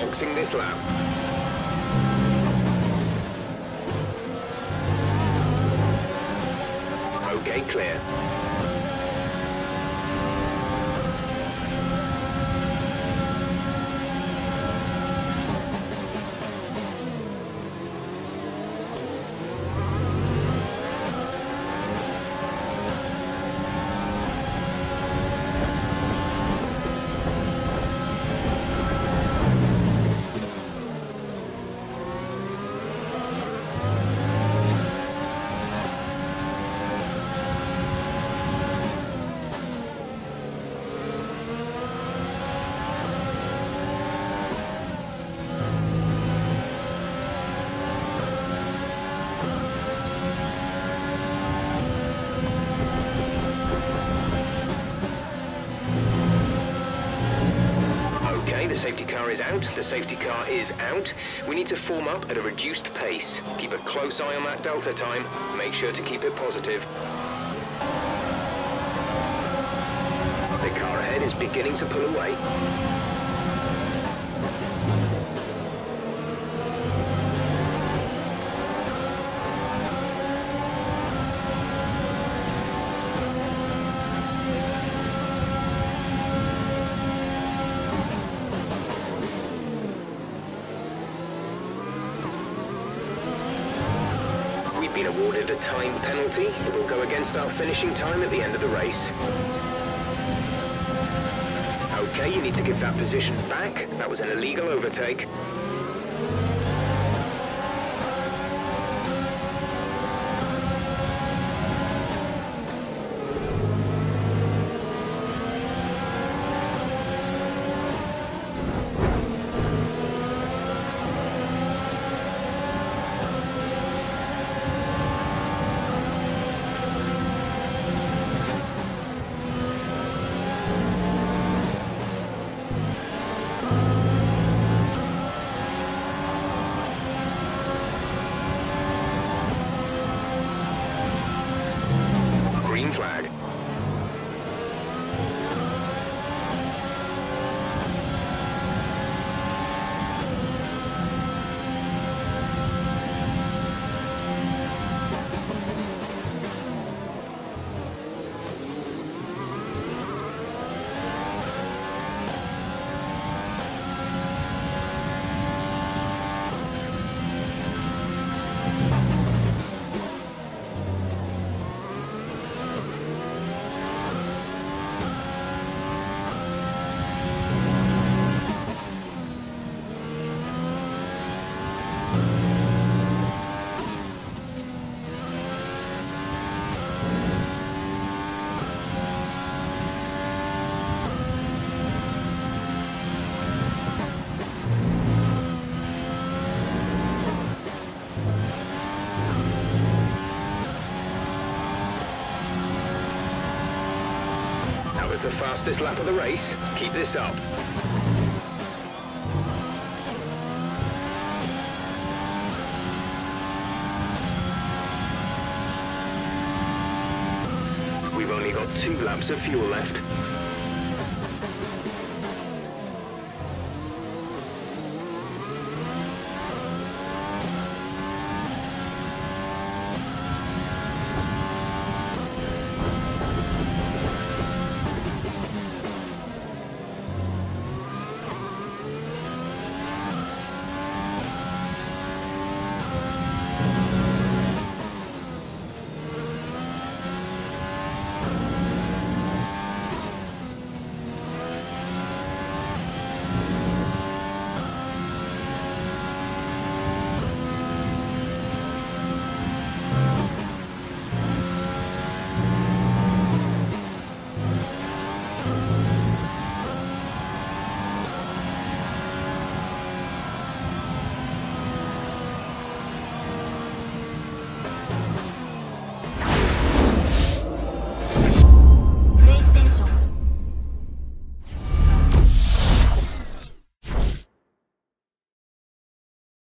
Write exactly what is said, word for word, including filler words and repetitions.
boxing this lap. Okay, clear. The safety car is out, the safety car is out. We need to form up at a reduced pace. Keep a close eye on that delta time. Make sure to keep it positive. The car ahead is beginning to pull away. Been awarded a time penalty. It will go against our finishing time at the end of the race. Okay, you need to give that position back. That was an illegal overtake. Flag. That was the fastest lap of the race. Keep this up. We've only got two laps of fuel left.